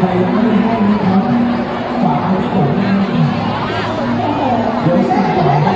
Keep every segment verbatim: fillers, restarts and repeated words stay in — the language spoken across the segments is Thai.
ใครยังไม่ได้ให้นะครับฝากให้ผมเดี๋ยวสั่งต่อให้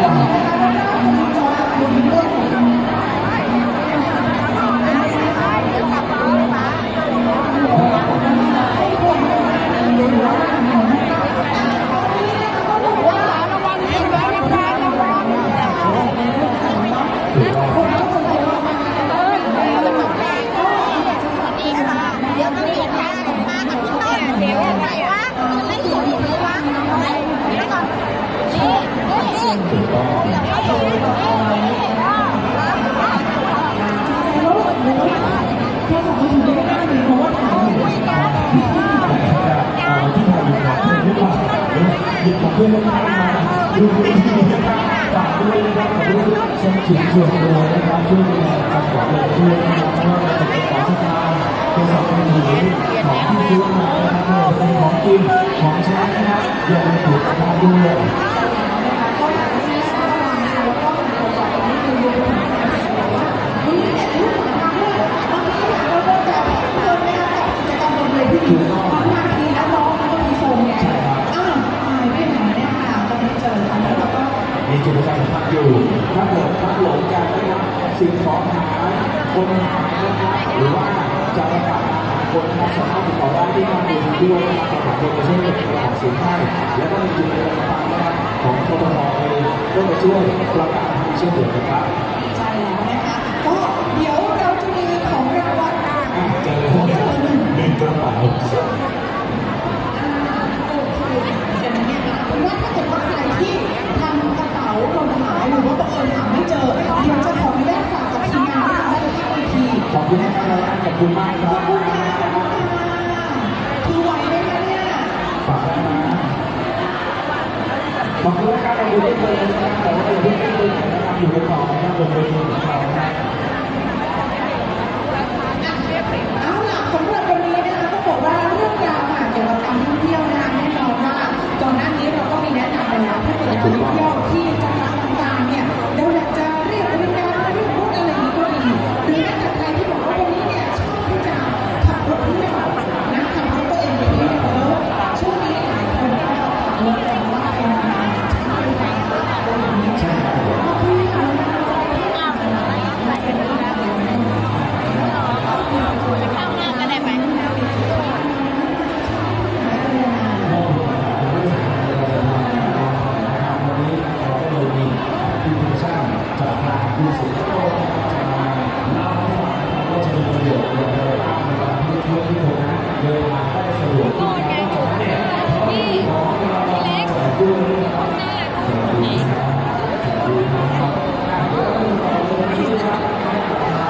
ของเพื่อนร่วมงานมาดูดีนะครับฝากด้วยนะครับขอด้วยเชิญชวนชวนตัวนะครับช่วยดูแลการขอเงินด้วยนะครับเพราะว่าเราจะขอสตางค์โทรศัพท์มือถือของที่ซื้อมานะครับไม่ว่าจะเป็นของกินของใช้นะครับอย่าลืมถูกกระทำด้วยถูกต้องมีจุดประสงค์อยู่ถ้าเกิดถ้าหลงกันนะครับสิ่งของหายคนหายนะครับหรือว่าจะประกาศคนที่สามารถติดต่อได้ที่ทางดูด้วยนะครับขอคนมาช่วยเก็บของสินค้าและก็มีจุดประสงค์นะครับของทททเองก็มาช่วยประกาศให้เชื่อถือนะครับใช่แล้วนะคะก็เดี๋ยวเราจะมีของรางวัลเจอหนึ่งกระเป๋าว่าถ้าเกิดว่าใครที่ทำกระเป๋าหล่นหายหรือว่าบังเอิญหาไม่เจอเดี๋ยวจะขออนุญาตฝากกับทีมงานที่ทำได้ที่บางทีขอบคุณมากครับขอบคุณมากครับขอบคุณค่ะคือไหวไหมคะเนี่ยฝากได้นะขอบคุณนะครับขอบคุณที่เจอนะครับแต่ว่าอย่าเพิ่งเล่นนะครับอยู่กันต่อนะครับบนเวทีของเราครับเอาล่ะสำหรับวันนี้นะคะต้องบอกว่าเรื่องราวเกี่ยวกับการท่องเที่ยวนะคะแน่นอนว่าก่อนหน้านี้เราก็มีแนะนำไปแล้วถ้าเกิดการท่องเที่ยวที่จังหวัดต่างๆเนี่ยเราอยากจะเรียกบริการเรียกรถอะไรนี้ก็ดีหรือแม้แต่ใครที่บอกว่าวันนี้เนี่ยชอบที่จะขับรถเที่ยวนะขับรถตัวเองไปเที่ยวแล้วช่วงนี้หลายคนก็ขับรถแต่ว่าเป็นการใช้บริการอะไรอย่างนี้ใช่ไหมที่ทำให้เราได้เป็นเรื่องราวข้าวหน้าก็ได้ไหมจากทางคุณสุภโชคจะมาเล่าให้ฟังว่าจะมีประโยชน์อย่างไรบ้างในการที่เที่ยวที่ผมนั้นเดินทางได้สะดวกที่ทางจากเนี่ยที่ของเราจะดูนะครับดูนะครับดูนะครับดูนะครับ